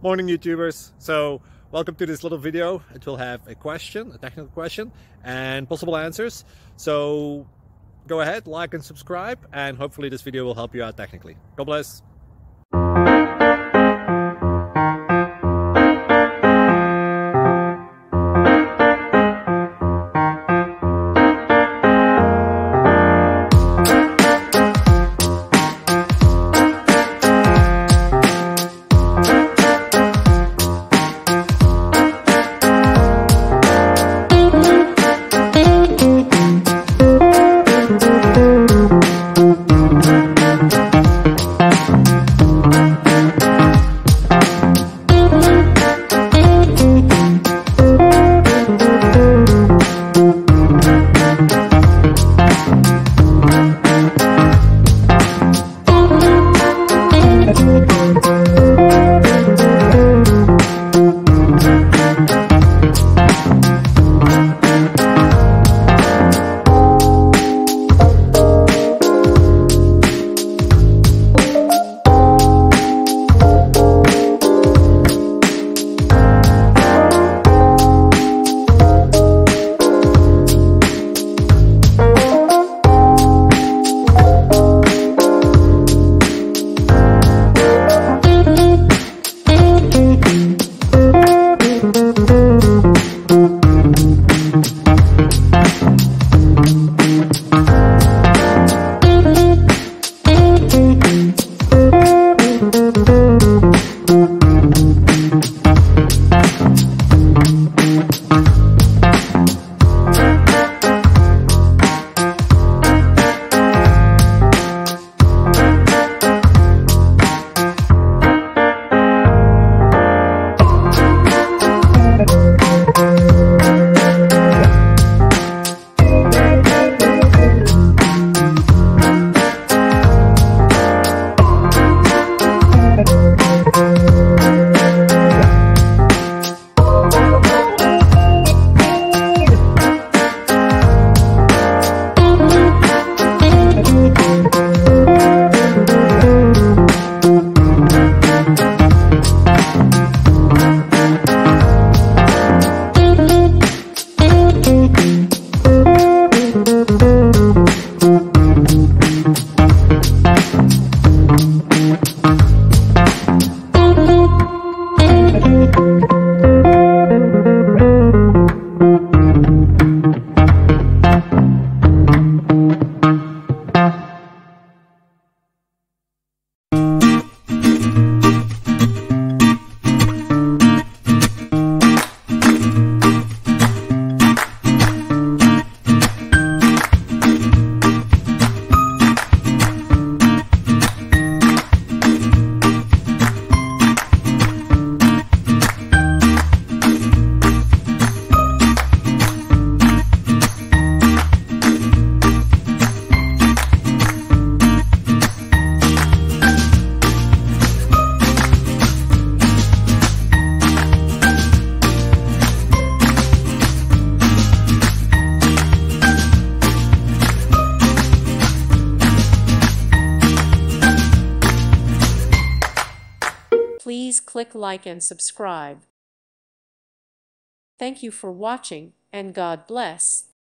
Morning YouTubers. So welcome to this little video. It will have a question, a technical question, and possible answers. So go ahead, like and subscribe, and hopefully this video will help you out technically. God bless. Please click like and subscribe. Thank you for watching, and God bless.